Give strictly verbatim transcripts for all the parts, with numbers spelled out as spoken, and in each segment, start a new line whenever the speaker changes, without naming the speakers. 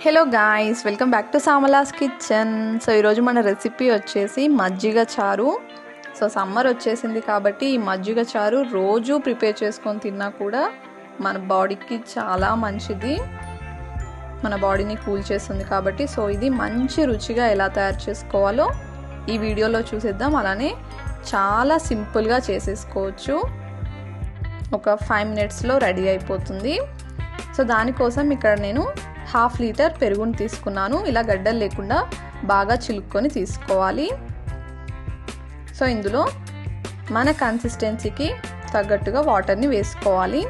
Hello guys, welcome back to Samala's kitchen. So ఈరోజు మన recipe వచ్చేసి మజ్జిగ చారు. సో సమ్మర్ వచ్చేసింది కాబట్టి ఈ మజ్జిగ చారు రోజు ప్రిపేర్ చేసుకొని తిన్నా కూడా మన బాడీకి చాలా మంచిది, మన బాడీని కూల్ చేస్తుంది కాబట్టి సో ఇది మంచి రుచిగా ఎలా తయారు చేసుకోవాలో ఈ వీడియోలో చూసేద్దాం. అలానే చాలా సింపుల్గా చేసేసుకోవచ్చు, ఒక ఫైవ్ మినిట్స్లో రెడీ అయిపోతుంది. సో దానికోసం ఇక్కడ నేను హాఫ్ లీటర్ పెరుగుని తీసుకున్నాను. ఇలా గడ్డలు లేకుండా బాగా చిలుక్కొని తీసుకోవాలి. సో ఇందులో మన కన్సిస్టెన్సీకి తగ్గట్టుగా వాటర్ని వేసుకోవాలి.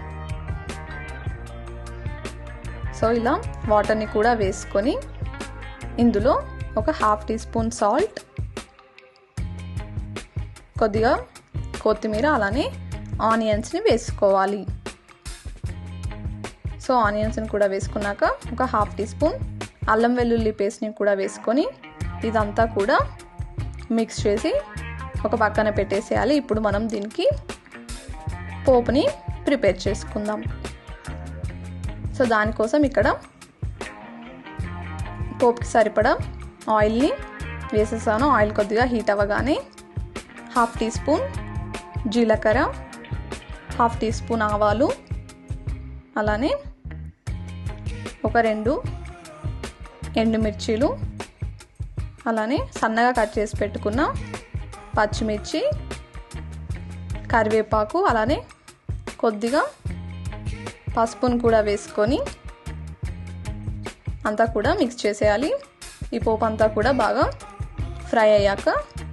సో ఇలా వాటర్ని కూడా వేసుకొని ఇందులో ఒక హాఫ్ టీ స్పూన్ సాల్ట్, కొద్దిగా కొత్తిమీర, అలానే ఆనియన్స్ని వేసుకోవాలి. సో ఆనియన్స్ని కూడా వేసుకున్నాక ఒక హాఫ్ టీ స్పూన్ అల్లం వెల్లుల్లి పేస్ట్ని కూడా వేసుకొని ఇదంతా కూడా మిక్స్ చేసి ఒక పక్కన పెట్టేసేయాలి. ఇప్పుడు మనం దీనికి పోపుని ప్రిపేర్ చేసుకుందాం. సో దానికోసం ఇక్కడ పోపుకి సరిపడా ఆయిల్ని వేసేసాను. ఆయిల్ కొద్దిగా హీట్ అవ్వగానే హాఫ్ టీ స్పూన్ జీలకర్ర, హాఫ్ టీ స్పూన్ ఆవాలు, అలానే ఒక రెండు ఎండుమిర్చీలు, అలానే సన్నగా కట్ చేసి పెట్టుకున్న పచ్చిమిర్చి, కరివేపాకు, అలానే కొద్దిగా పసుపును కూడా వేసుకొని అంతా కూడా మిక్స్ చేసేయాలి. ఈ పోపు అంతా కూడా బాగా ఫ్రై అయ్యాక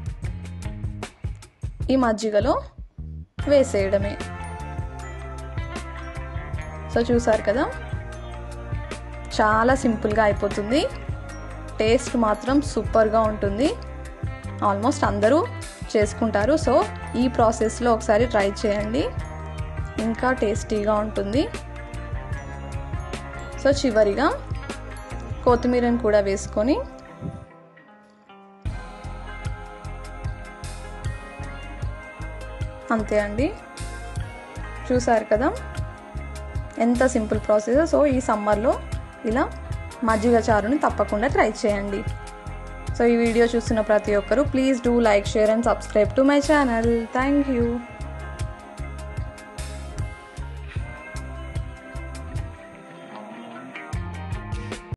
ఈ మజ్జిగలో వేసేయడమే. సో చూసారు కదా, చాలా సింపుల్గా అయిపోతుంది. టేస్ట్ మాత్రం సూపర్గా ఉంటుంది. ఆల్మోస్ట్ అందరూ చేసుకుంటారు. సో ఈ ప్రాసెస్లో ఒకసారి ట్రై చేయండి, ఇంకా టేస్టీగా ఉంటుంది. సో చివరిగా కొత్తిమీరని కూడా వేసుకొని అంతే అండి. చూసారు కదా ఎంత సింపుల్ ప్రాసెస్. సో ఈ సమ్మర్లో ఇలా మజ్జిగ చారుని తప్పకుండా ట్రై చేయండి. సో ఈ వీడియో చూస్తున్న ప్రతి ఒక్కరూ please do like, share and subscribe to my channel. Thank you.